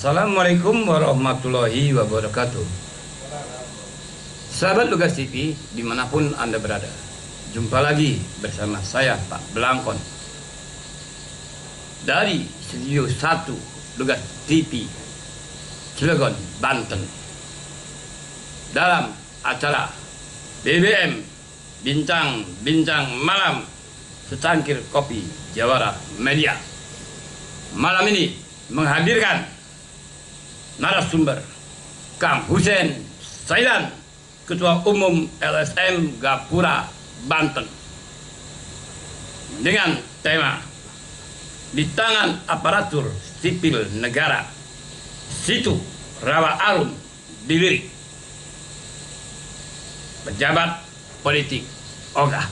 Assalamualaikum warahmatullahi wabarakatuh. Sahabat Lugas TV dimanapun Anda berada, jumpa lagi bersama saya Pak Blangkon dari Studio 1 Lugas TV Cilegon, Banten, dalam acara BBM Bincang-Bincang Malam Secangkir Kopi Jawara Media. Malam ini menghadirkan narasumber Kang Hussein Saidan, Ketua Umum LSM Gapura, Banten, dengan tema "Di Tangan Aparatur Sipil Negara, Situ Rawa Arum Dilirik, Pejabat Politik Ogah".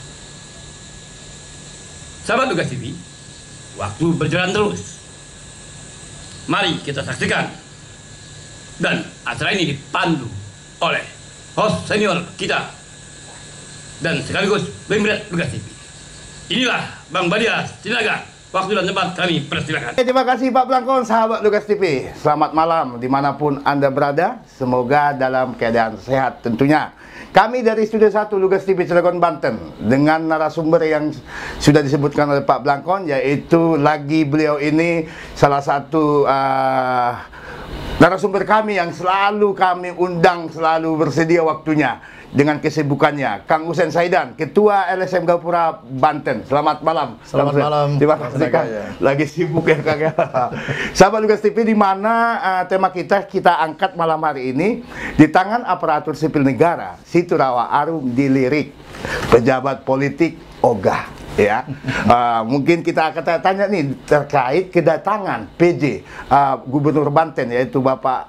Sahabat Lugas TV, waktu berjalan terus. Mari kita saksikan. Dan acara ini dipandu oleh host senior kita dan sekaligus pemret Lugas TV. Inilah Bang Badia Sinaga. Waktu dan tempat kami persilakan. Terima kasih Pak Blangkon, sahabat Lugas TV. Selamat malam dimanapun Anda berada. Semoga dalam keadaan sehat tentunya. Kami dari Studio 1 Lugas TV Cilegon, Banten, dengan narasumber yang sudah disebutkan oleh Pak Blangkon, yaitu lagi beliau ini salah satu narasumber kami yang selalu kami undang, selalu bersedia waktunya dengan kesibukannya, Kang Hussein Saidan, Ketua LSM Gapura, Banten. Selamat malam. Selamat malam. Terima kasih Kang. Lagi sibuk ya Kang ya. Sahabat Lugas TV, di mana tema kita angkat malam hari ini, di tangan aparatur sipil negara, Situ Rawa Arum Dilirik, pejabat politik ogah. Ya, mungkin kita akan tanya nih terkait kedatangan PJ Gubernur Banten, yaitu Bapak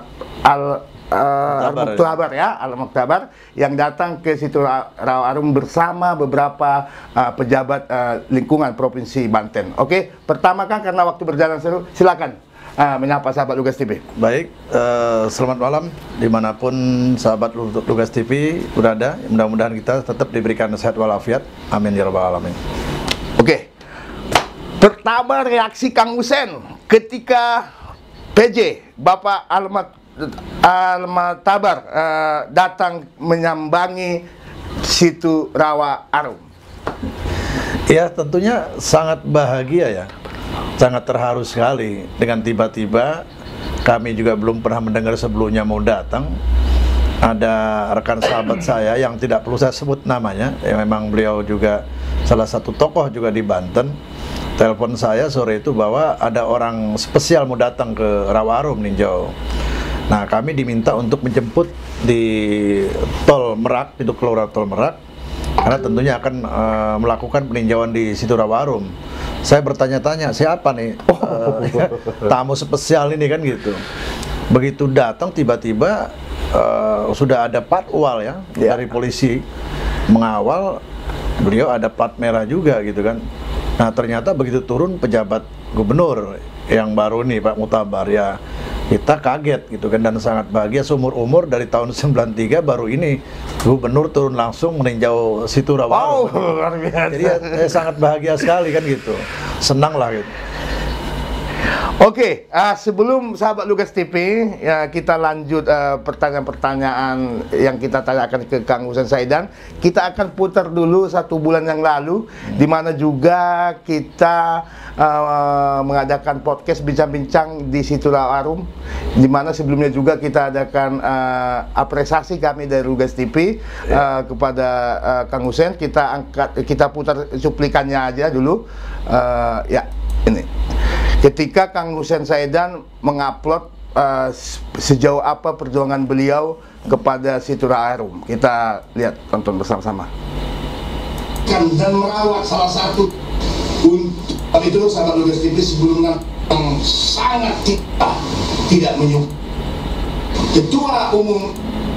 Al-Muktabar ya, Al-Muktabar, yang datang ke Situ Rawa Arum bersama beberapa pejabat lingkungan Provinsi Banten. Oke, pertama kan karena waktu berjalan seru, silakan menyapa sahabat Lugas TV. Baik, selamat malam dimanapun sahabat Lugas TV berada. Mudah-mudahan kita tetap diberikan sehat walafiat. Amin ya rabbal alamin. Oke, pertama reaksi Kang Hussein ketika PJ Bapak Al-Muktabar datang menyambangi Situ Rawa Arum. Ya, tentunya sangat bahagia ya. Sangat terharu sekali dengan tiba-tiba, kami juga belum pernah mendengar sebelumnya mau datang. Ada rekan sahabat saya yang tidak perlu saya sebut namanya, yang memang beliau juga salah satu tokoh juga di Banten, telepon saya sore itu bahwa ada orang spesial mau datang ke Rawa Arum ninjau. Nah, kami diminta untuk menjemput di Tol Merak, pintu keluar Tol Merak, karena tentunya akan melakukan peninjauan di Situ Rawa Arum. Saya bertanya-tanya, siapa nih tamu spesial ini kan gitu. Begitu datang tiba-tiba sudah ada patwal ya dari polisi mengawal, beliau ada plat merah juga gitu kan. Nah, ternyata begitu turun pejabat gubernur yang baru nih Pak Muktabar, ya kita kaget gitu kan, dan sangat bahagia. Seumur umur dari tahun 93 baru ini gubernur turun langsung meninjau Situ Rawa Arum. Luar biasa. Jadi sangat bahagia sekali kan gitu, senang lah gitu. Oke, sebelum sahabat Lugas TV ya, kita lanjut pertanyaan-pertanyaan yang kita tanyakan ke Kang Hussein Saidan. Kita akan putar dulu 1 bulan yang lalu, di mana juga kita mengadakan podcast bincang-bincang di Situ Rawa Arum, di mana sebelumnya juga kita adakan apresiasi kami dari Lugas TV kepada Kang Hussein. Kita putar cuplikannya aja dulu. Ya, ini. Ketika Kang Hussein Saidan mengupload sejauh apa perjuangan beliau kepada Situ Rawa Arum. Kita lihat, tonton bersama-sama. Dan merawat salah satu untuk itu sahabat Lugas TV sebelumnya yang sangat tidak menyukai Ketua Umum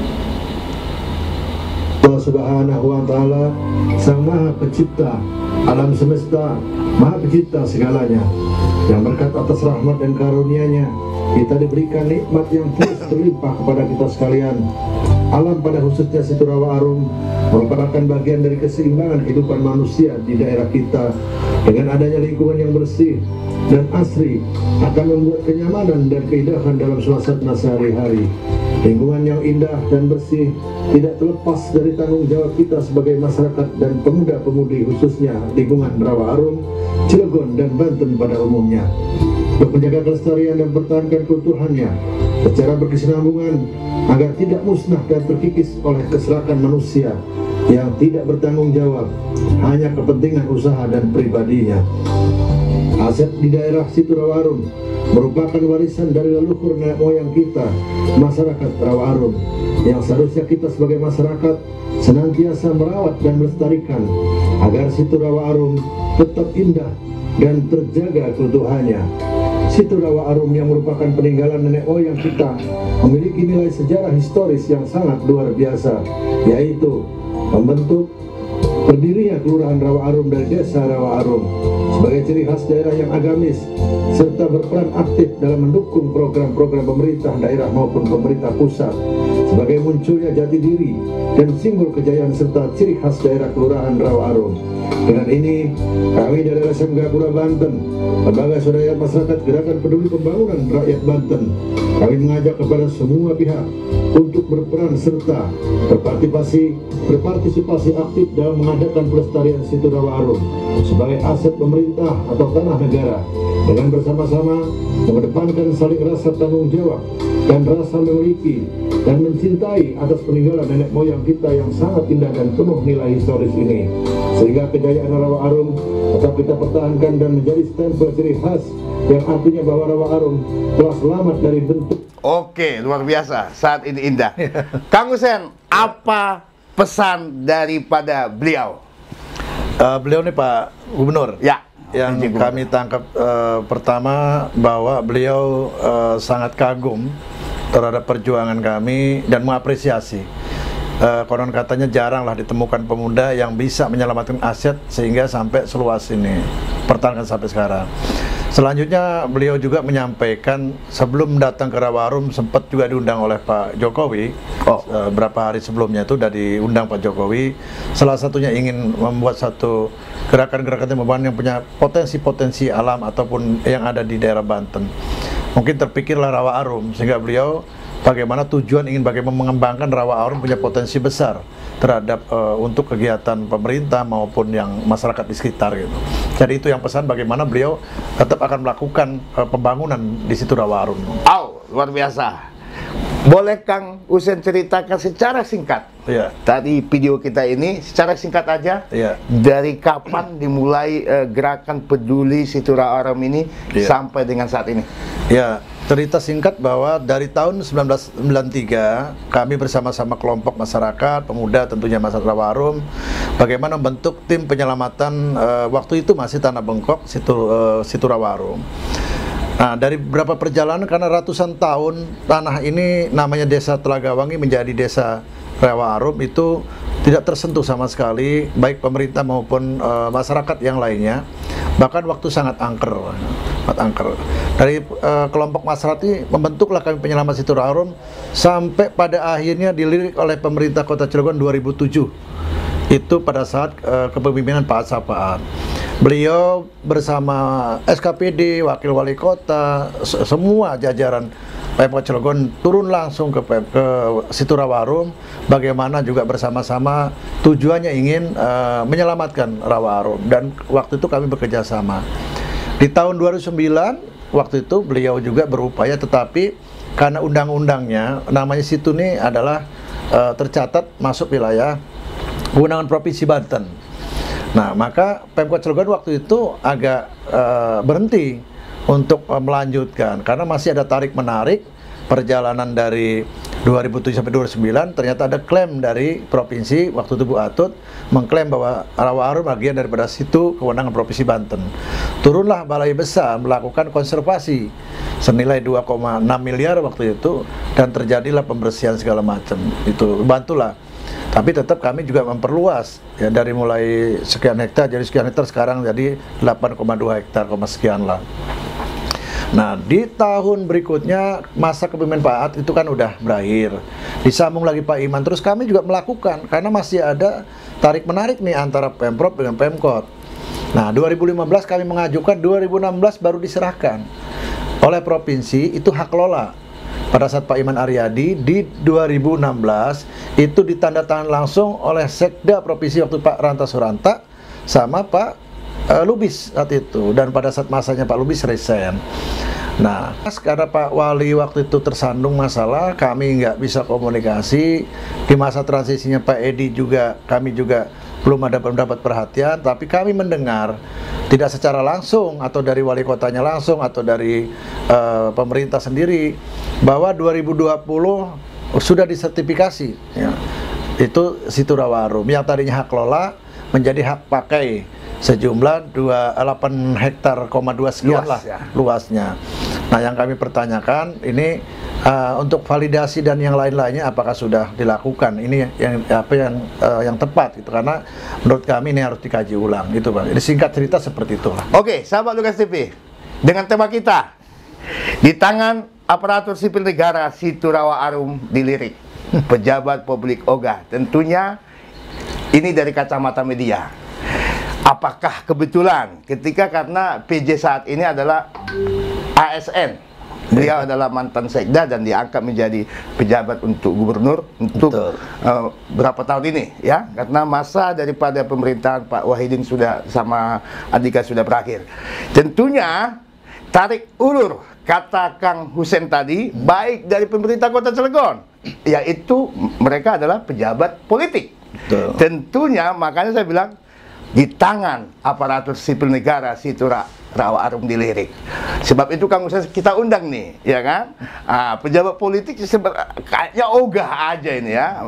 Allah Subhanahu wa Ta'ala, Sang Maha Pencipta alam semesta, Maha Pencipta segalanya, yang berkat atas rahmat dan karunia-Nya kita diberikan nikmat yang terus terlimpah kepada kita sekalian. Alam pada khususnya Situ Rawa Arum merupakan bagian dari keseimbangan kehidupan manusia di daerah kita. Dengan adanya lingkungan yang bersih dan asri akan membuat kenyamanan dan keindahan dalam suasana sehari-hari. Lingkungan yang indah dan bersih tidak terlepas dari tanggung jawab kita sebagai masyarakat dan pemuda-pemudi, khususnya lingkungan Rawa Arum, Cilegon, dan Banten pada umumnya. Untuk menjaga kelestarian dan mempertahankan keutuhannya secara berkesinambungan agar tidak musnah dan terkikis oleh keserakan manusia yang tidak bertanggung jawab hanya kepentingan usaha dan pribadinya. Aset di daerah Situ Rawa Arum merupakan warisan dari leluhur nenek moyang kita, masyarakat Rawa Arum, yang seharusnya kita sebagai masyarakat senantiasa merawat dan melestarikan agar Situ Rawa Arum tetap indah dan terjaga keutuhannya. Situ Rawa Arum yang merupakan peninggalan nenek moyang kita memiliki nilai sejarah historis yang sangat luar biasa, yaitu membentuk berdirinya Kelurahan Rawa Arum dari Desa Rawa Arum sebagai ciri khas daerah yang agamis serta berperan aktif dalam mendukung program-program pemerintah daerah maupun pemerintah pusat, sebagai munculnya jati diri dan simbol kejayaan serta ciri khas daerah Kelurahan Rawa Arum. Dengan ini, kami dari LSM Gapura Banten, Lembaga Swadaya Masyarakat Gerakan Peduli Pembangunan Rakyat Banten, kami mengajak kepada semua pihak untuk berperan serta berpartisipasi aktif dalam mengadakan pelestarian Situ Rawa Arum sebagai aset pemerintah atau tanah negara, dengan bersama-sama mengedepankan saling rasa tanggung jawab dan rasa memiliki dan mencintai atas peninggalan nenek moyang kita yang sangat indah dan penuh nilai historis ini, sehingga kejayaan Rawa Arum tetap kita pertahankan dan menjadi stempel ciri khas yang artinya bahwa Rawa Arum telah selamat dari bentuk. Oke, luar biasa. Saat ini indah. Kang Hussein, apa pesan daripada beliau? Beliau nih Pak Gubernur. Ya. Yang kami tangkap pertama bahwa beliau sangat kagum terhadap perjuangan kami dan mengapresiasi. Konon katanya jaranglah ditemukan pemuda yang bisa menyelamatkan aset sehingga sampai seluas ini, pertahankan sampai sekarang. Selanjutnya beliau juga menyampaikan sebelum datang ke Rawa Arum sempat juga diundang oleh Pak Jokowi. Berapa hari sebelumnya itu sudah diundang Pak Jokowi. Salah satunya ingin membuat satu gerakan-gerakan yang punya potensi-potensi alam ataupun yang ada di daerah Banten. Mungkin terpikirlah Rawa Arum sehingga beliau bagaimana tujuan ingin bagaimana mengembangkan Rawa Arum punya potensi besar terhadap untuk kegiatan pemerintah maupun yang masyarakat di sekitar gitu. Jadi itu yang pesan bagaimana beliau tetap akan melakukan pembangunan di Situ Rawa Arum. Luar biasa. Boleh Kang Hussein ceritakan secara singkat? Iya. Tadi video kita ini secara singkat aja. Iya. Dari kapan dimulai gerakan peduli Situ Rawa Arum ini sampai dengan saat ini? Ya, cerita singkat bahwa dari tahun 1993 kami bersama-sama kelompok masyarakat, pemuda tentunya masyarakat Rawa Arum, bagaimana membentuk tim penyelamatan waktu itu masih Tanah Bengkok, Situ Rawa Arum. Nah, dari beberapa perjalanan karena ratusan tahun tanah ini namanya Desa Telagawangi menjadi Desa Rawa Arum itu tidak tersentuh sama sekali baik pemerintah maupun masyarakat yang lainnya. Bahkan waktu sangat angker. Dari kelompok masyarakat ini membentuklah kami penyelamat Situ Rawa Arum sampai pada akhirnya dilirik oleh pemerintah Kota Cilegon 2007. Itu pada saat kepemimpinan Pak Sapaan. Beliau bersama SKPD, Wakil Wali Kota, semua jajaran Pemkot Cilegon turun langsung ke Situ Rawa Arum. Bagaimana juga bersama-sama tujuannya ingin menyelamatkan Rawa Arum, dan waktu itu kami bekerja sama. Di tahun 2009 waktu itu beliau juga berupaya, tetapi karena undang-undangnya namanya situ ini adalah tercatat masuk wilayah kewenangan Provinsi Banten. Nah, maka Pemkot Cilegon waktu itu agak berhenti untuk melanjutkan karena masih ada tarik-menarik perjalanan dari 2007 sampai 2009. Ternyata ada klaim dari provinsi, waktu itu Bu Atut mengklaim bahwa Rawa Arum bagian daripada situ kewenangan Provinsi Banten. Turunlah Balai Besar melakukan konservasi senilai 2,6 miliar waktu itu, dan terjadilah pembersihan segala macam. Itu bantulah. Tapi tetap kami juga memperluas ya, dari mulai sekian hektar jadi sekian hektar, sekarang jadi 8,2 hektar, sekian lah. Nah, di tahun berikutnya masa kepemimpinan Pak At itu kan udah berakhir. disambung lagi Pak Iman, terus kami juga melakukan karena masih ada tarik menarik nih antara Pemprov dengan Pemkot. Nah, 2015 kami mengajukan, 2016 baru diserahkan oleh provinsi, itu hak kelola. Pada saat Pak Iman Aryadi di 2016 itu ditandatangan langsung oleh Sekda Provinsi waktu Pak Ranta Suranta sama Pak Lubis saat itu, dan pada saat masanya Pak Lubis resign. Nah, karena Pak Wali waktu itu tersandung masalah, kami nggak bisa komunikasi. Di masa transisinya Pak Edi juga, kami juga belum mendapat perhatian, tapi kami mendengar tidak secara langsung atau dari wali kotanya langsung atau dari pemerintah sendiri bahwa 2020 sudah disertifikasi ya. Itu situ Rawarum yang tadinya hak kelola menjadi hak pakai sejumlah 28 hektar, 2 sekian lah luasnya. Nah, yang kami pertanyakan ini untuk validasi dan yang lain-lainnya apakah sudah dilakukan? Ini yang tepat gitu, karena menurut kami ini harus dikaji ulang gitu, Pak. Jadi singkat cerita seperti itulah. Oke, sahabat Lugas TV, dengan tema kita di tangan aparatur sipil negara Situ Rawarum dilirik pejabat publik ogah. Tentunya ini dari kacamata media. Apakah kebetulan ketika karena PJ saat ini adalah ASN, beliau adalah mantan sekda dan diangkat menjadi pejabat untuk gubernur untuk berapa tahun ini ya, karena masa daripada pemerintahan Pak Wahidin sudah sama Andika sudah berakhir. Tentunya tarik ulur kata Kang Hussein tadi baik dari pemerintah Kota Cilegon, yaitu mereka adalah pejabat politik. Tentunya makanya saya bilang di tangan aparatur sipil negara Situ Rawarum dilirik. Sebab itu Kang Hussein kita undang nih, ya kan? Pejabat politik kayaknya ogah aja ini ya,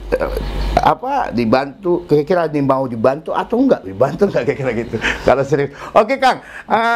dibantu, kira-kira mau dibantu atau enggak? Dibantu enggak kira-kira gitu. Kalau serius. Oke Kang,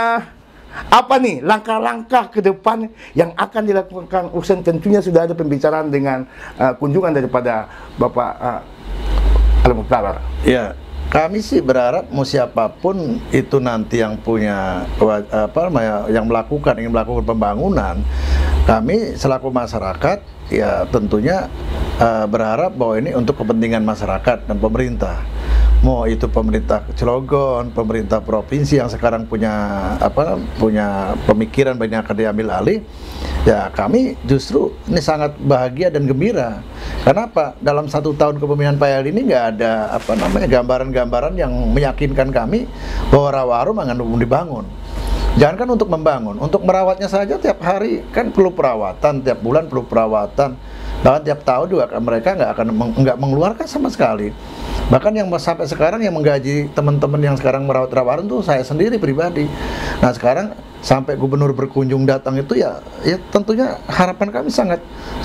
apa nih langkah-langkah ke depan yang akan dilakukan Kang Hussein? Tentunya sudah ada pembicaraan dengan kunjungan daripada Bapak Al-Mukhtar. Ya. Kami sih berharap mau siapapun itu nanti yang punya yang ingin melakukan pembangunan, kami selaku masyarakat ya tentunya berharap bahwa ini untuk kepentingan masyarakat dan pemerintah. Mau itu pemerintah Cilegon, pemerintah provinsi yang sekarang punya pemikiran banyak akan diambil alih, ya kami justru ini sangat bahagia dan gembira. Kenapa? Dalam 1 tahun kepemimpinan Pak Yadi ini nggak ada gambaran-gambaran yang meyakinkan kami bahwa Rawarum akan dibangun. Jangankan untuk membangun, untuk merawatnya saja tiap hari kan perlu perawatan, tiap bulan perlu perawatan. Bahkan tiap tahun juga mereka nggak mengeluarkan sama sekali. Bahkan yang sampai sekarang yang menggaji teman-teman yang sekarang merawat Rawarum tuh saya sendiri pribadi. Nah sekarang sampai gubernur berkunjung datang itu ya tentunya harapan kami sangat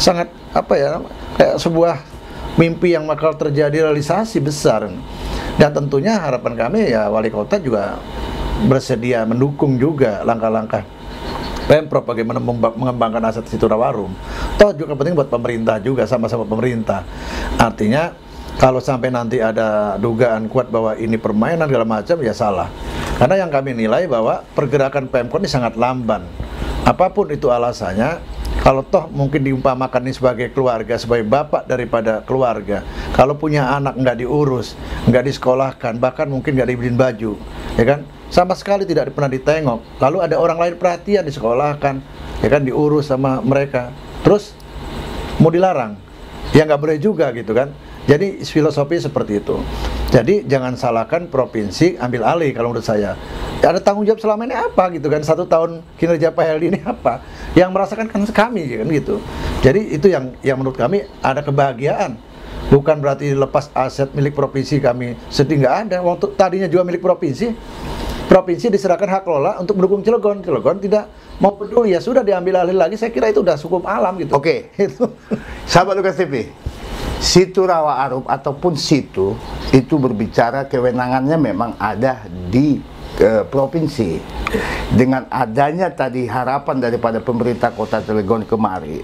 kayak sebuah mimpi yang bakal terjadi realisasi besar. Dan tentunya harapan kami ya wali kota juga bersedia mendukung juga langkah-langkah Pemprov bagaimana mengembangkan aset Situ Rawarum. Toh juga penting buat pemerintah juga, sama-sama pemerintah. Artinya kalau sampai nanti ada dugaan kuat bahwa ini permainan segala macam, ya salah. Karena yang kami nilai bahwa pergerakan Pemkot ini sangat lamban. Apapun itu alasannya, kalau toh mungkin diumpamakan ini sebagai keluarga, sebagai bapak daripada keluarga, kalau punya anak nggak diurus, nggak disekolahkan, bahkan mungkin nggak dibeliin baju, ya kan? Sama sekali tidak pernah ditengok. Lalu ada orang lain perhatian, disekolahkan, ya kan, diurus sama mereka. Terus mau dilarang, ya nggak boleh juga gitu kan. Jadi filosofi seperti itu. Jadi jangan salahkan provinsi, ambil alih kalau menurut saya. Ya, ada tanggung jawab selama ini apa gitu kan? 1 tahun kinerja Pak Heldi ini apa? Yang merasakan kan kami kan gitu. Jadi itu yang menurut kami ada kebahagiaan. Bukan berarti lepas aset milik provinsi kami sedih, nggak ada. Waktu tadinya juga milik provinsi diserahkan hak kelola untuk mendukung Cilegon. Cilegon tidak mau peduli, ya sudah diambil alih lagi. Saya kira itu udah cukup alam gitu. Oke, itu sahabat Lugas TV, Situ Rawarum ataupun situ itu berbicara kewenangannya memang ada di provinsi. Dengan adanya tadi harapan daripada pemerintah Kota Cilegon kemarin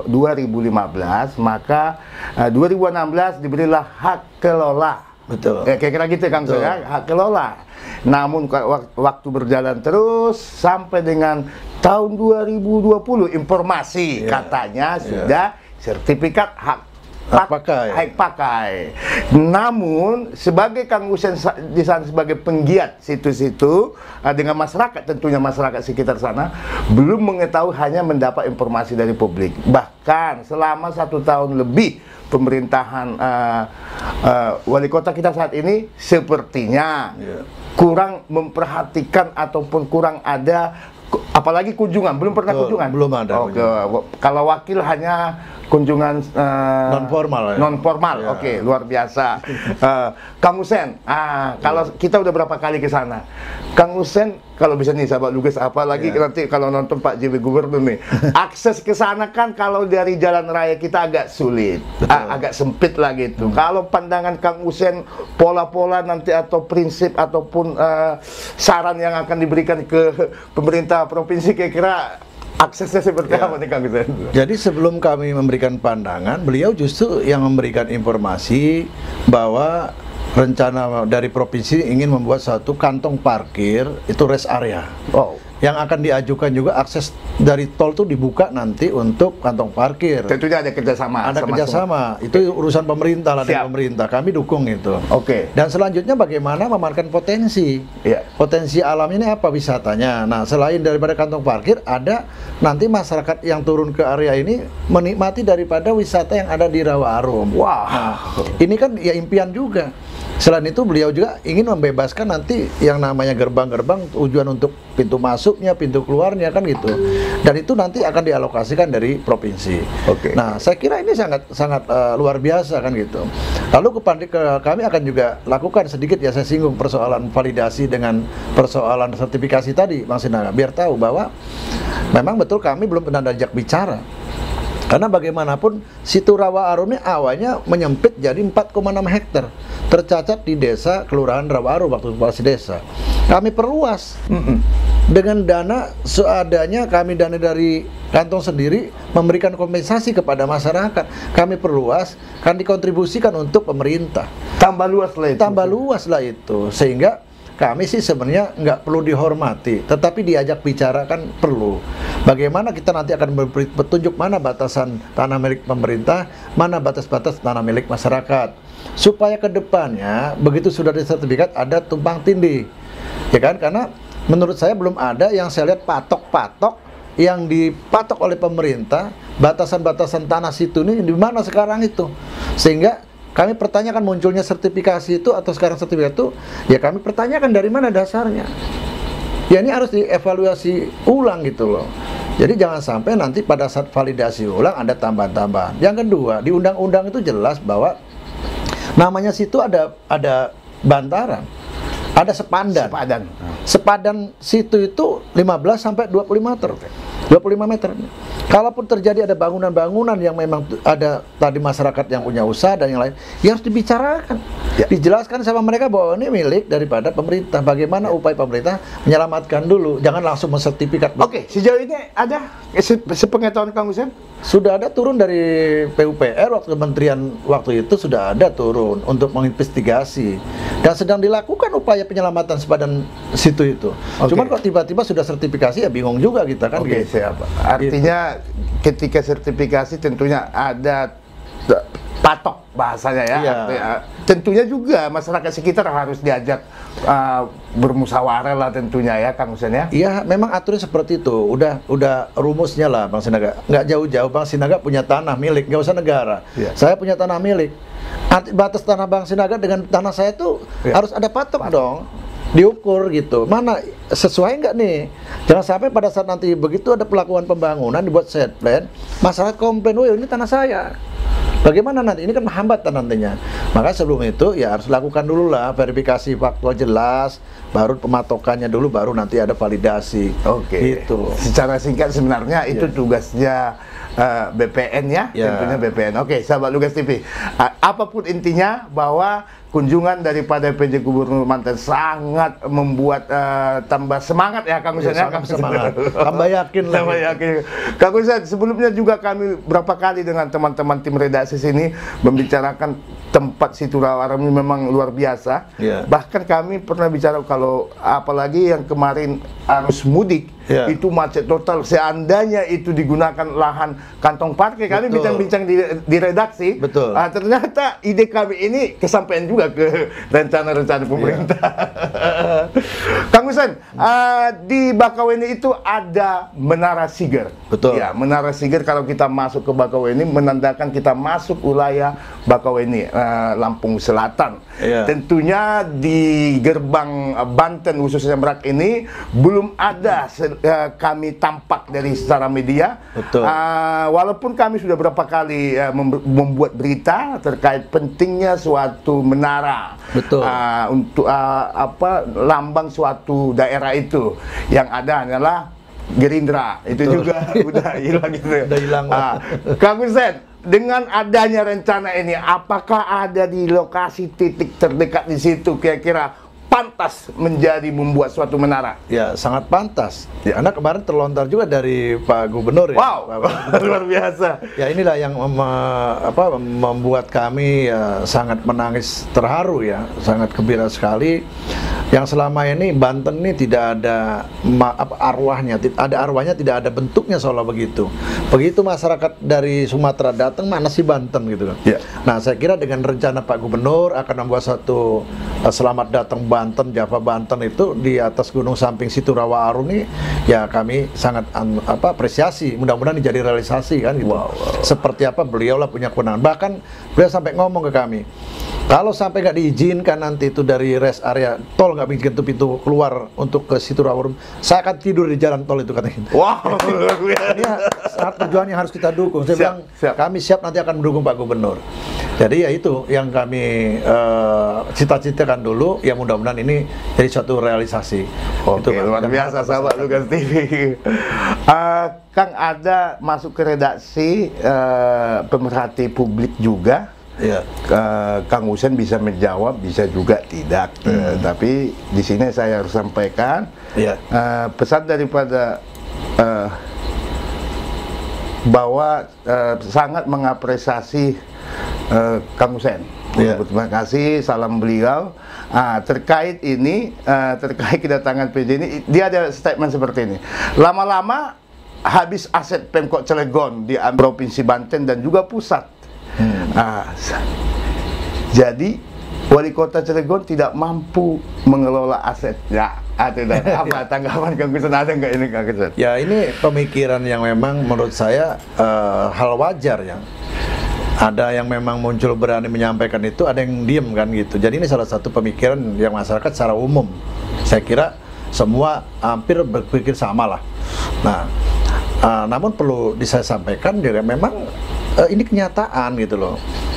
2015, maka 2016 diberilah hak kelola. Betul. Kira-kira gitu Kang, ya, hak kelola. Namun waktu berjalan terus sampai dengan tahun 2020 informasi katanya sudah sertifikat hak pakai. Namun sebagai Kang Hussein di sana sebagai penggiat situ-situ dengan masyarakat, tentunya masyarakat sekitar sana belum mengetahui, hanya mendapat informasi dari publik. Bahkan selama 1 tahun lebih pemerintahan wali kota kita saat ini sepertinya kurang memperhatikan ataupun kurang ada, apalagi kunjungan, belum pernah kunjungan. Belum ada. Kalau wakil hanya kunjungan non formal. Non formal, ya. Oke, luar biasa. Kang Hussein, kalau kita udah berapa kali ke sana, Kang Hussein kalau bisa nih sahabat Lugas, apalagi nanti kalau nonton Pak JB Gubernur nih, akses ke sana kan kalau dari jalan raya kita agak sulit, agak sempit lah gitu. Kalau pandangan Kang Hussein, pola-pola nanti atau prinsip ataupun saran yang akan diberikan ke pemerintah provinsi, kira-kira aksesnya seperti apa nih Kang Hussein? Jadi sebelum kami memberikan pandangan, beliau justru yang memberikan informasi bahwa rencana dari provinsi ingin membuat satu kantong parkir, itu rest area. Yang akan diajukan juga akses dari tol itu dibuka nanti untuk kantong parkir. Tentunya ada kerjasama. Ada kerjasama. Itu urusan pemerintah lah, dari pemerintah. Kami dukung itu. Dan selanjutnya bagaimana memanfaatkan potensi. Potensi alam ini apa wisatanya. Nah, selain daripada kantong parkir, ada nanti masyarakat yang turun ke area ini menikmati daripada wisata yang ada di Rawa Arum. Nah, ini kan ya impian juga. Selain itu beliau juga ingin membebaskan nanti yang namanya gerbang-gerbang, tujuan untuk pintu masuknya, pintu keluarnya kan gitu. Dan itu nanti akan dialokasikan dari provinsi. Nah, saya kira ini sangat luar biasa kan gitu. Lalu kami akan juga lakukan sedikit, ya saya singgung persoalan validasi dengan persoalan sertifikasi tadi, Bang Sinaga, biar tahu bahwa memang betul kami belum pernah diajak bicara. Karena bagaimanapun situ Rawa Arum ini awalnya menyempit jadi 4,6 hektar, tercacat di desa Kelurahan Rawa Arum waktu kepala desa. Kami perluas dengan dana seadanya, kami dana dari kantong sendiri, memberikan kompensasi kepada masyarakat. Kami perluas, kan dikontribusikan untuk pemerintah. Tambah luas lah itu. Tambah luas lah itu, sehingga kami sih sebenarnya nggak perlu dihormati, tetapi diajak bicara kan perlu. Bagaimana kita nanti akan memberi petunjuk mana batasan tanah milik pemerintah, mana batas-batas tanah milik masyarakat, supaya kedepannya begitu sudah disertifikat ada tumpang tindih, ya kan? Karena menurut saya belum ada yang saya lihat patok-patok yang dipatok oleh pemerintah, batasan-batasan tanah situ ini di mana sekarang itu, sehingga kami pertanyakan munculnya sertifikasi itu atau sekarang sertifikat itu, ya kami pertanyakan dari mana dasarnya. Ya ini harus dievaluasi ulang gitu loh. Jadi jangan sampai nanti pada saat validasi ulang ada tambahan-tambahan. Yang kedua, di undang-undang itu jelas bahwa namanya situ ada bantaran, ada sepadan. Sepadan situ itu 15 sampai 25 meter. 25 meter. Kalaupun terjadi ada bangunan-bangunan yang memang ada tadi masyarakat yang punya usaha dan yang lain, ya harus dibicarakan. Dijelaskan sama mereka bahwa ini milik daripada pemerintah. Bagaimana upaya pemerintah menyelamatkan dulu, jangan langsung mensertifikat. Sejauh ini ada sepengetahuan Kang Hussein? Sudah ada turun dari PUPR waktu kementerian waktu itu, sudah ada turun untuk menginvestigasi dan sedang dilakukan upaya penyelamatan sepadan situ itu. Cuman kok tiba-tiba sudah sertifikasi, ya bingung juga kita kan. Artinya ketika sertifikasi tentunya ada patok bahasanya ya. Tentunya juga masyarakat sekitar harus diajak bermusyawarah lah tentunya ya Kang Hussein ya. Iya, memang aturannya seperti itu. Udah rumusnya lah Bang Sinaga. Nggak jauh-jauh, Bang Sinaga punya tanah milik, nggak usah negara. Saya punya tanah milik. Batas tanah Bang Sinaga dengan tanah saya tuh harus ada patok dong. Diukur gitu, mana sesuai nggak nih? Jangan sampai pada saat nanti begitu ada pelakuan pembangunan dibuat set plan, masyarakat komplain, "Woi, ini tanah saya." Bagaimana nanti? Ini kan hambatan nantinya. Maka sebelum itu ya harus lakukan dulu lah verifikasi faktual jelas, baru pematokannya dulu, baru nanti ada validasi. Gitu. Secara singkat sebenarnya itu tugasnya BPN ya, tentunya BPN. Sahabat Lugas TV, apapun intinya bahwa kunjungan daripada PJ Gubernur Banten sangat membuat tambah semangat ya Kang Hussein. Semangat. Tambah yakin lah. Kang Hussein, sebelumnya juga kami berapa kali dengan teman-teman tim redaksi sini membicarakan tempat situ Rawa Arum ini memang luar biasa. Bahkan kami pernah bicara kalau apalagi yang kemarin arus mudik Ya. Itu macet total. Seandainya itu digunakan lahan kantong parkir, kami Betul. bincang-bincang di redaksi. Betul. Ternyata ide kami ini kesampaian juga ke rencana-rencana pemerintah. Kang Hussein, di Bakauheni itu ada Menara Siger. Betul. Ya, Menara Siger kalau kita masuk ke Bakauheni menandakan kita masuk wilayah Bakauheni, Lampung Selatan. Iya. Tentunya di gerbang Banten khususnya Merak ini belum ada kami tampak dari secara media. Betul. Walaupun kami sudah berapa kali membuat berita terkait pentingnya suatu menara. Betul. Untuk lambang suatu daerah itu, yang ada hanyalah Gerindra. Itu Betul. juga udah hilang gitu. Udah hilang. Kang Hussein, dengan adanya rencana ini, apakah ada di lokasi titik terdekat di situ kira-kira pantas menjadi membuat suatu menara? Ya, sangat pantas. Ya, karena kemarin terlontar juga dari Pak Gubernur ya. Wow, luar biasa. Ya, inilah yang membuat kami ya, sangat menangis terharu ya, sangat gembira sekali. Yang selama ini Banten ini tidak ada arwahnya, tidak ada bentuknya seolah begitu. Begitu masyarakat dari Sumatera datang, mana sih Banten gitu kan. Ya. Nah, saya kira dengan rencana Pak Gubernur akan membuat satu selamat datang Banten, Java Banten itu di atas gunung samping situ Rawa Arum ini, ya kami sangat apresiasi. Mudah-mudahan ini jadi realisasi kan gitu. Wow. Seperti apa beliau lah punya kewenangan. Bahkan beliau sampai ngomong ke kami, kalau sampai nggak diizinkan nanti itu dari rest area tol, nggak bikin pintu keluar untuk ke situ Rawa Arum, saya akan tidur di jalan tol itu katanya. Wow, luar biasa. Ini sangat perjuangan yang harus kita dukung. Saya bilang siap. kami siap nanti akan mendukung Pak Gubernur. Jadi ya itu yang kami cita-citakan dulu. Ya mudah-mudahan ini jadi suatu realisasi. Oke, Itu, Pak. luar biasa sahabat Lugas TV. Kang, ada masuk ke redaksi pemerhati publik juga. Iya. Kang Hussein bisa menjawab, bisa juga tidak. Tapi di sini saya harus sampaikan Iya. pesan daripada bahwa sangat mengapresiasi Kang Hussein. Iya. Terima kasih, salam beliau. Terkait ini, terkait kedatangan PJ ini, dia ada statement seperti ini. Lama-lama habis aset Pemkot Cilegon di Provinsi Banten dan juga pusat. Jadi wali kota Cilegon tidak mampu mengelola asetnya. Apa tanggapan Kang Hussein, ada nggak ini Kang Hussein? Ya ini pemikiran yang memang menurut saya hal wajar ya. Ada yang memang muncul berani menyampaikan itu, ada yang diem kan gitu. Jadi ini salah satu pemikiran yang masyarakat secara umum. Saya kira semua hampir berpikir sama lah. Nah, namun perlu saya sampaikan juga memang ini kenyataan gitu loh.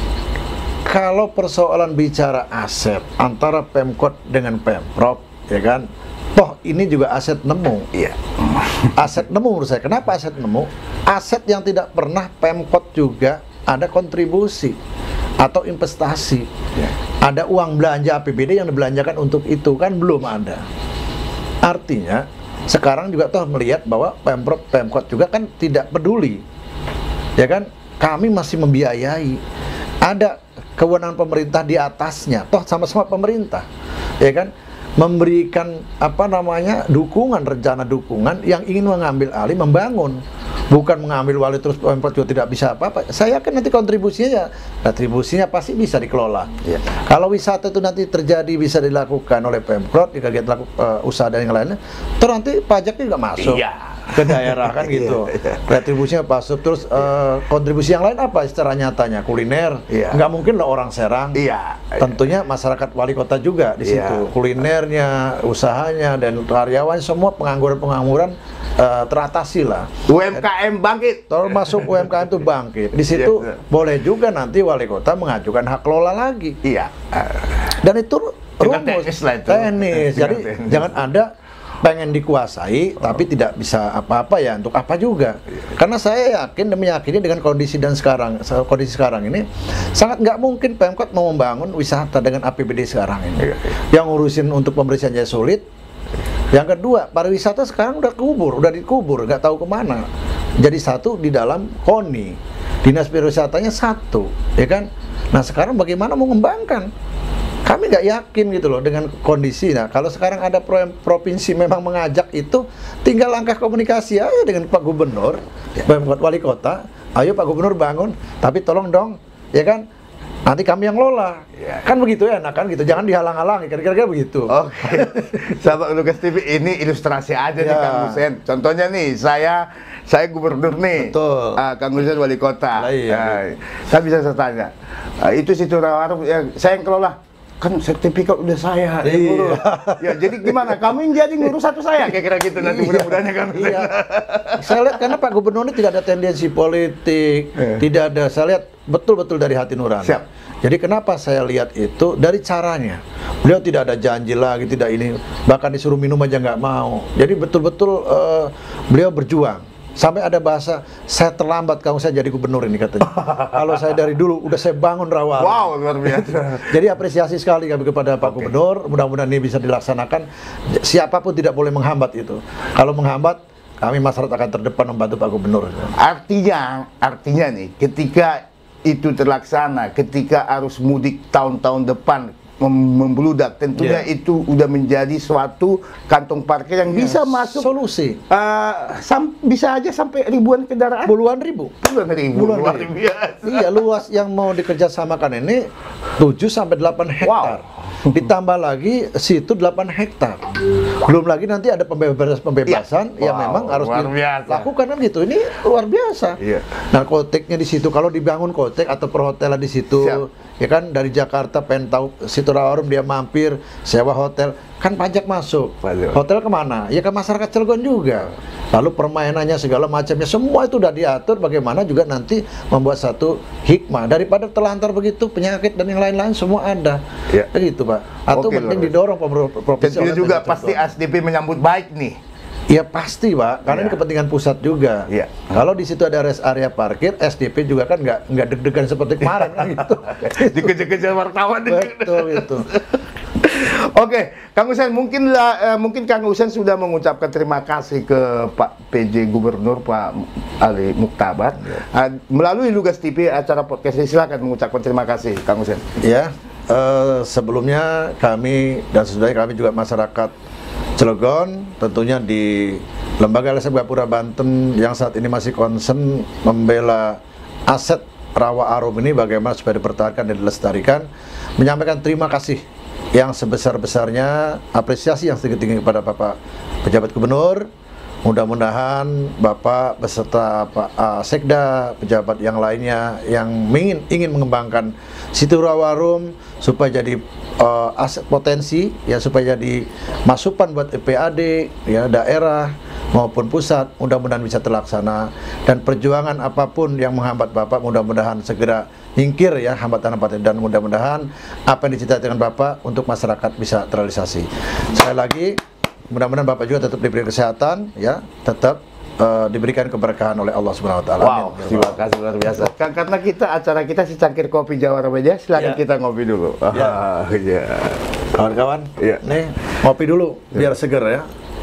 Kalau persoalan bicara aset antara Pemkot dengan Pemprov, ya kan, toh ini juga aset nemu. Iya. Aset nemu menurut saya. Kenapa aset nemu? Aset yang tidak pernah Pemkot juga ada kontribusi atau investasi. Ya. Ada uang belanja APBD yang dibelanjakan untuk itu, kan belum ada. Artinya sekarang juga toh melihat bahwa Pemprov, Pemkot juga kan tidak peduli. Ya kan? Kami masih membiayai. Ada kewenangan pemerintah di atasnya. Toh sama-sama pemerintah. Ya kan? Memberikan dukungan, rencana dukungan yang ingin mengambil alih, membangun, bukan mengambil alih terus Pemprov juga tidak bisa apa-apa. Saya yakin nanti retribusinya pasti bisa dikelola. Ya. Kalau wisata itu nanti terjadi bisa dilakukan oleh Pemprov, kegiatan usaha dan yang lainnya, terus nanti pajaknya juga masuk. Iya. Ke daerah kan gitu. Retribusinya masuk, terus kontribusi yang lain apa secara nyatanya? Kuliner. Iya. Nggak mungkin lah orang Serang. Iya. Tentunya masyarakat wali kota juga di situ. Iya. Kulinernya, usahanya, dan karyawan semua pengangguran teratasi lah. UMKM bangkit. Termasuk UMKM itu bangkit. Di situ Iya. boleh juga nanti wali kota mengajukan hak kelola lagi. Iya. Dan itu Dengan rumus teknis lah itu. teknis. Dengan Jadi teknis. jangan ada pengen dikuasai tapi tidak bisa apa-apa ya, untuk apa juga. Karena saya yakin dan meyakini dengan kondisi sekarang ini sangat nggak mungkin Pemkot mau membangun wisata dengan APBD sekarang ini. Yang ngurusin untuk pembersihannya sulit. Yang kedua, pariwisata sekarang udah dikubur, nggak tahu kemana. Jadi satu di dalam KONI, dinas pariwisatanya satu, ya kan. Nah sekarang bagaimana mau mengembangkan? kami nggak yakin gitu loh dengan kondisi. Nah, kalau sekarang ada provinsi memang mengajak itu, tinggal langkah komunikasi aja dengan Pak Gubernur, Pak Wali Kota. Ayo Pak Gubernur bangun, tapi tolong dong, ya kan? Nanti kami yang lola, kan begitu ya, kan gitu. Jangan dihalang-halangi, kira-kira begitu. Oke, sahabat Lugas TV, ini ilustrasi aja nih Kang Hussein. Contohnya nih, saya gubernur nih, Betul. Kang Hussein wali kota. Lah, iya. Saya bisa tanya, itu situ Rawarum, ya, saya yang kelola. Kan sertifikat udah saya yang ngurus. Ya, jadi gimana? Kamu yang jadi ngurus satu saya, kira-kira gitu nanti mudah-mudahan ya Kang Hussein. Iya. Saya lihat karena Pak Gubernur ini tidak ada tendensi politik, tidak ada. Saya lihat betul-betul dari hati nurani. Siap. Jadi kenapa saya lihat itu dari caranya. Beliau tidak ada janji lagi, tidak ini, bahkan disuruh minum aja nggak mau. Jadi betul-betul beliau berjuang. Sampai ada bahasa, saya terlambat kalau saya jadi gubernur ini katanya. Kalau saya dari dulu udah saya bangun Rawarum. Wow, luar biasa. Jadi apresiasi sekali kami kepada Pak Gubernur. Mudah-mudahan ini bisa dilaksanakan. Siapapun tidak boleh menghambat itu. Kalau menghambat, kami masyarakat akan terdepan membantu Pak Gubernur. Artinya nih, ketika itu terlaksana, ketika arus mudik tahun-tahun depan membludak, tentunya itu udah menjadi suatu kantong parkir yang bisa masuk solusi. Bisa aja sampai ribuan kendaraan. Puluhan ribu. Luar biasa. Iya, luas yang mau dikerjasamakan ini 7 sampai 8 hektar. Wow. Ditambah lagi situ 8 hektar. Belum lagi nanti ada pembebasan yang memang harus dilakukan kan gitu. Ini luar biasa. Iya. Nah, koteknya di situ, kalau dibangun kotek atau perhotelan di situ, ya kan dari Jakarta pengen tahu situ Rawarum, dia mampir sewa hotel, kan pajak masuk. Hotel kemana? Ya ke masyarakat Cilegon juga. Lalu permainannya segala macamnya semua itu udah diatur, bagaimana juga nanti membuat satu hikmah daripada terlantar begitu, penyakit dan yang lain-lain semua ada. Ya. Begitu Pak. Atau penting didorong provinsi. Tentunya juga pasti SDP menyambut baik nih. Ya pasti Pak, karena ini kepentingan pusat juga. Iya. Kalau di situ ada rest area parkir, SDP juga kan nggak deg-degan seperti kemarin kan gitu. Dikejar-kejar wartawan. Betul itu. Oke, Kang Hussein, mungkin Kang Hussein sudah mengucapkan terima kasih ke Pak PJ Gubernur Pak Ali Muktabar. Melalui Lugas TV acara podcast ini, silakan mengucapkan terima kasih Kang Hussein. Ya, sebelumnya kami dan saudara kami juga masyarakat Cilegon, tentunya di Lembaga LSM Gapura Banten yang saat ini masih concern membela aset Rawarum ini bagaimana supaya dipertahankan dan dilestarikan, menyampaikan terima kasih yang sebesar-besarnya, apresiasi yang setinggi-tinggi kepada Bapak Pejabat Gubernur. Mudah-mudahan Bapak beserta Pak Sekda, pejabat yang lainnya yang ingin mengembangkan situ Rawarum supaya jadi aset potensi, ya supaya jadi masukan buat PAD, ya daerah maupun pusat, mudah-mudahan bisa terlaksana, dan perjuangan apapun yang menghambat Bapak mudah-mudahan segera nyingkir ya hambatan-hambatan, dan mudah-mudahan apa yang dicita-citakan Bapak untuk masyarakat bisa terrealisasi. Sekali lagi, mudah-mudahan Bapak juga tetap diberi kesehatan, ya, tetap diberikan keberkahan oleh Allah Subhanahu wa taala. Wow, terima kasih luar biasa. Karena acara kita secangkir kopi Jawa Remaja, silakan kita ngopi dulu. Ya. Kawan-kawan, nih ngopi dulu biar seger ya.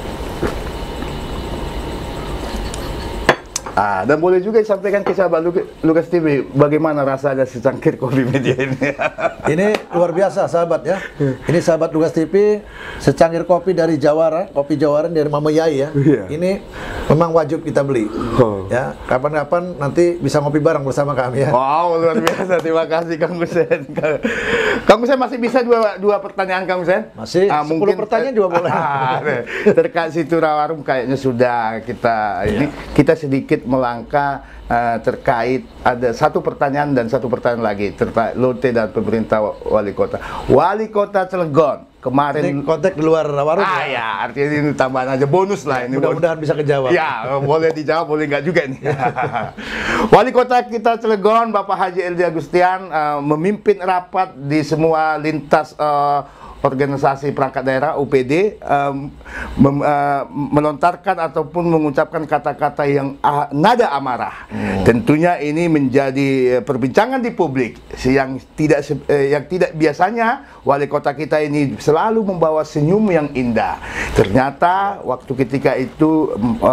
Dan boleh juga disampaikan ke sahabat Lugas TV bagaimana rasanya secangkir kopi media ini. Ini luar biasa sahabat ya. Ini sahabat Lugas TV, secangkir kopi dari Jawara, kopi Jawara dari Mama Yai ya. Ini memang wajib kita beli. Ya, kapan-kapan nanti bisa ngopi bareng bersama kami ya. Wow, luar biasa. Terima kasih Kang Hussein. Kang Hussein masih bisa dua pertanyaan Kang Hussein? Masih. 10 pertanyaan juga boleh. Terkait situ Rawarum kayaknya sudah kita sedikit melangkah terkait ada satu pertanyaan dan satu pertanyaan lagi terkait Lote dan pemerintah wali kota. Wali kota Cilegon kemarin ini kontak di luar Rawarum ya, artinya ini tambahan aja bonus lah ini. Mudah-mudahan bisa kejawab. Ya, boleh dijawab, boleh nggak juga nih. Wali kota kita Cilegon, Bapak Haji Eldi Agustian memimpin rapat di semua lintas organisasi perangkat daerah UPD melontarkan ataupun mengucapkan kata-kata yang nada amarah. Tentunya ini menjadi perbincangan di publik yang tidak biasanya wali kota kita ini selalu membawa senyum yang indah. Ternyata waktu ketika itu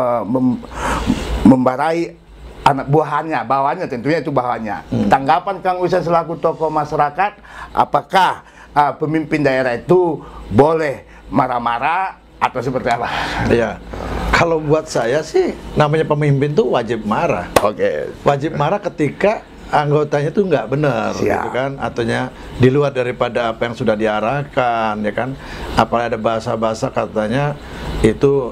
membarai anak bawahannya tentunya itu bawahannya. Tanggapan Kang Hussein selaku tokoh masyarakat, apakah pemimpin daerah itu boleh marah-marah atau seperti apa? Ya, kalau buat saya sih namanya pemimpin tuh wajib marah. Oke. Wajib marah ketika anggotanya tuh nggak benar, Siap. gitu kan? Artinya di luar daripada apa yang sudah diarahkan, ya kan? Apalagi ada bahasa-bahasa katanya itu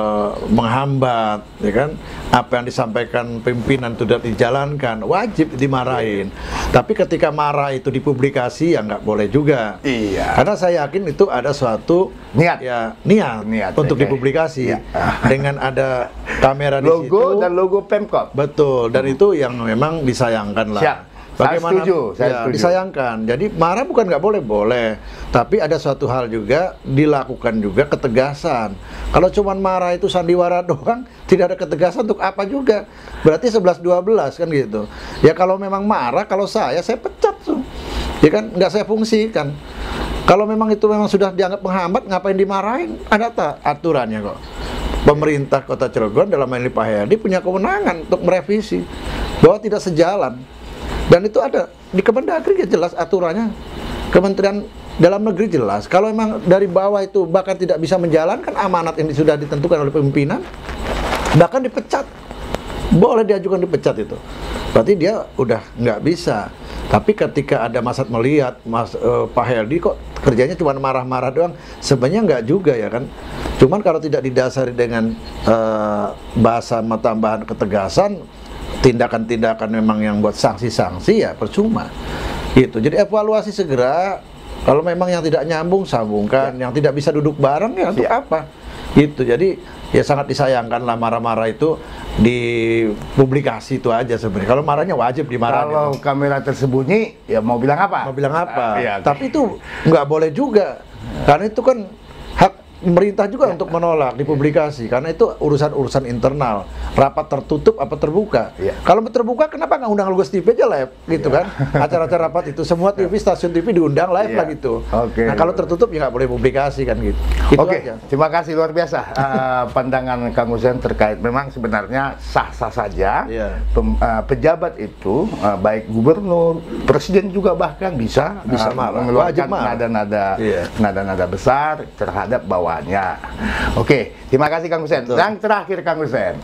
menghambat, ya kan? Apa yang disampaikan pimpinan itu tidak dijalankan, wajib dimarahin. Tapi ketika marah itu dipublikasi ya nggak boleh juga. Iya. Karena saya yakin itu ada suatu Niat. ya niat untuk oke. dipublikasi Iya. dengan ada kamera di situ. Logo dan logo Pemkot. Betul, dan itu yang memang disayangkan lah. Siap. Saya setuju, saya ya, setuju. disayangkan. Jadi marah bukan nggak boleh, tapi ada suatu hal juga dilakukan juga ketegasan. Kalau cuma marah itu sandiwara doang, tidak ada ketegasan untuk apa juga. Berarti 11-12 kan gitu. Ya kalau memang marah, kalau saya pecat tuh. Ya kan, nggak saya fungsikan. Kalau memang itu memang sudah dianggap menghambat, ngapain dimarahin? Ada aturannya kok. Pemerintah Kota Cilegon dalam hal ini Pak Hedi punya kewenangan untuk merevisi bahwa tidak sejalan. Dan itu ada di Kemendagri ya jelas aturannya. Kementerian Dalam Negeri jelas. Kalau memang dari bawah itu bahkan tidak bisa menjalankan amanat yang sudah ditentukan oleh pimpinan, bahkan dipecat. Boleh diajukan dipecat itu. Berarti dia udah nggak bisa. Tapi ketika ada Masat melihat Pak Heldi kok kerjanya cuma marah-marah doang, sebenarnya nggak juga ya kan. Cuman kalau tidak didasari dengan bahasa tambahan ketegasan, tindakan-tindakan memang yang buat sanksi-sanksi ya percuma. Gitu. Jadi evaluasi segera. Kalau memang yang tidak nyambung sambungkan, yang tidak bisa duduk bareng ya untuk apa? Gitu. Jadi ya sangat disayangkan lah marah-marah itu di publikasi itu aja sebenarnya. Kalau marahnya wajib dimarahin. Kalau kamera tersembunyi, ya mau bilang apa? Mau bilang apa? Iya, oke. Tapi itu nggak boleh juga, karena itu kan hak pemerintah juga untuk menolak dipublikasi, karena itu urusan-urusan internal. Rapat tertutup apa terbuka? Iya. Kalau terbuka, kenapa nggak undang Lugas TV aja live, gitu kan? Acara-acara rapat itu semua TV, stasiun TV diundang live Iya. lah gitu. Oke. Nah kalau tertutup ya nggak boleh publikasi kan gitu. Itu Oke, aja. terima kasih luar biasa pandangan Kang Hussein terkait memang sebenarnya sah-sah saja Iya. pejabat itu baik gubernur, presiden juga bahkan bisa marah. mengeluarkan Wajib marah. Iya. nada-nada besar terhadap bawahannya. Oke, terima kasih Kang Hussein. Betul. Yang terakhir Kang Hussein,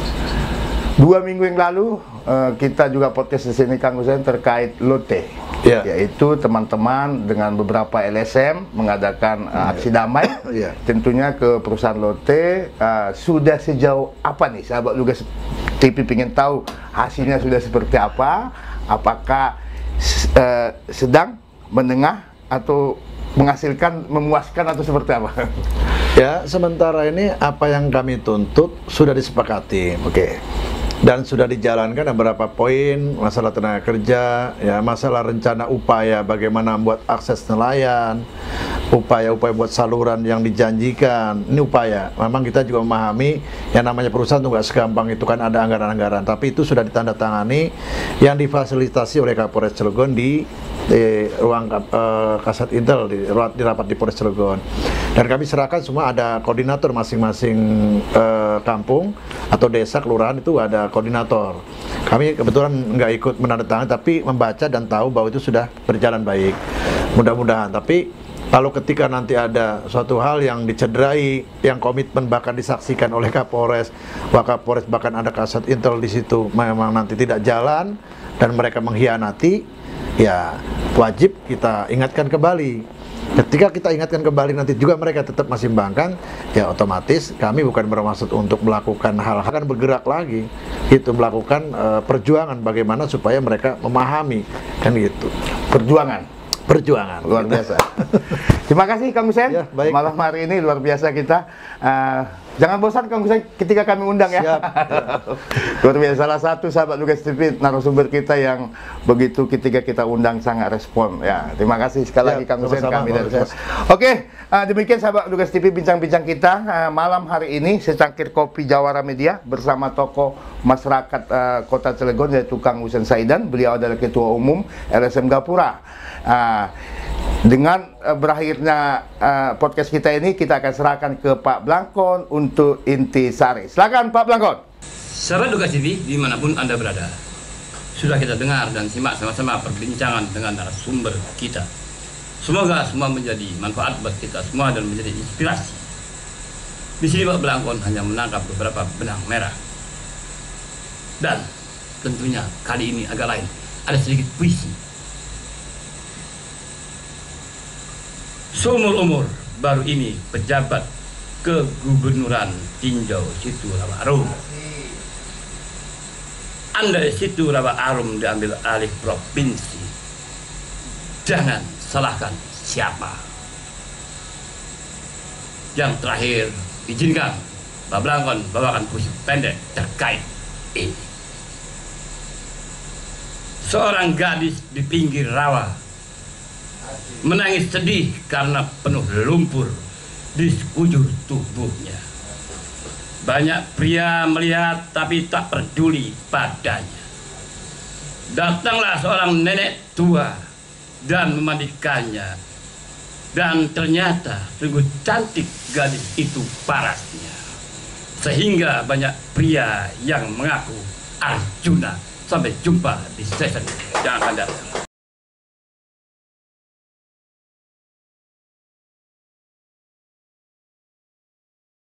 2 minggu yang lalu kita juga podcast di sini Kang Hussein terkait Lotte. Iya. Yaitu teman-teman dengan beberapa LSM mengadakan aksi damai. Iya. Tentunya ke perusahaan Lotte. Sudah sejauh apa nih sahabat Lugas TV pengen tahu hasilnya sudah seperti apa? Apakah sedang, menengah, atau menghasilkan, memuaskan, atau seperti apa? Ya, sementara ini apa yang kami tuntut sudah disepakati. Oke. Dan sudah dijalankan beberapa poin, masalah tenaga kerja, ya masalah rencana upaya bagaimana membuat akses nelayan, upaya-upaya buat saluran yang dijanjikan. Ini upaya. Memang kita juga memahami yang namanya perusahaan itu nggak segampang itu kan, ada anggaran-anggaran. Tapi itu sudah ditandatangani yang difasilitasi oleh Kapolres Cilegon di ruang Kasat Intel di rapat di Polres Cilegon. Dan kami serahkan semua, ada koordinator masing-masing kampung atau desa kelurahan itu ada koordinator. Kami kebetulan nggak ikut menandatangani tapi membaca dan tahu bahwa itu sudah berjalan baik. Mudah-mudahan. Tapi kalau ketika nanti ada suatu hal yang dicederai, yang komitmen bahkan disaksikan oleh Kapolres, Wakapolres bahkan ada Kasat Intel di situ, memang nanti tidak jalan dan mereka mengkhianati, ya wajib kita ingatkan kembali. Ketika kita ingatkan kembali nanti juga mereka tetap masih membangkang, ya otomatis kami bukan bermaksud untuk melakukan hal-hal, akan bergerak lagi, itu melakukan perjuangan bagaimana supaya mereka memahami, kan gitu. Perjuangan Luar biasa. Terima kasih Kang Hussein. Ya, baik. Malam hari ini luar biasa kita. Jangan bosan Kang Hussein ketika kami undang ya. Siap. Luar biasa. Salah satu sahabat Lugas TV narasumber kita yang begitu ketika kita undang sangat respon. Ya, terima kasih sekali lagi Kang Hussein, sama-sama, kami dari Lugas. Oke, demikian sahabat Lugas TV bincang-bincang kita malam hari ini, secangkir kopi Jawara Media bersama tokoh masyarakat Kota Cilegon yaitu Kang Hussein Saidan. Beliau adalah Ketua Umum LSM Gapura. Dengan berakhirnya podcast kita ini, kita akan serahkan ke Pak Blangkon untuk intisari. Silakan Pak Blangkon. Sahabat Lugas TV dimanapun Anda berada, sudah kita dengar dan simak sama-sama perbincangan dengan narasumber kita. Semoga semua menjadi manfaat buat kita semua dan menjadi inspirasi. Di sini Pak Blangkon hanya menangkap beberapa benang merah. Dan tentunya kali ini agak lain, ada sedikit puisi. Seumur umur baru ini pejabat kegubernuran tinjau Situ Rawa Arum. Andai Situ Rawa Arum diambil alih provinsi, jangan salahkan siapa. Yang terakhir, izinkan Pak Blangkon bawakan puisi pendek terkait ini. Seorang gadis di pinggir rawa menangis sedih karena penuh lumpur di sekujur tubuhnya. Banyak pria melihat tapi tak peduli padanya. Datanglah seorang nenek tua dan memandikannya. Dan ternyata sungguh cantik gadis itu parasnya. Sehingga banyak pria yang mengaku Arjuna. Sampai jumpa di season yang akan datang.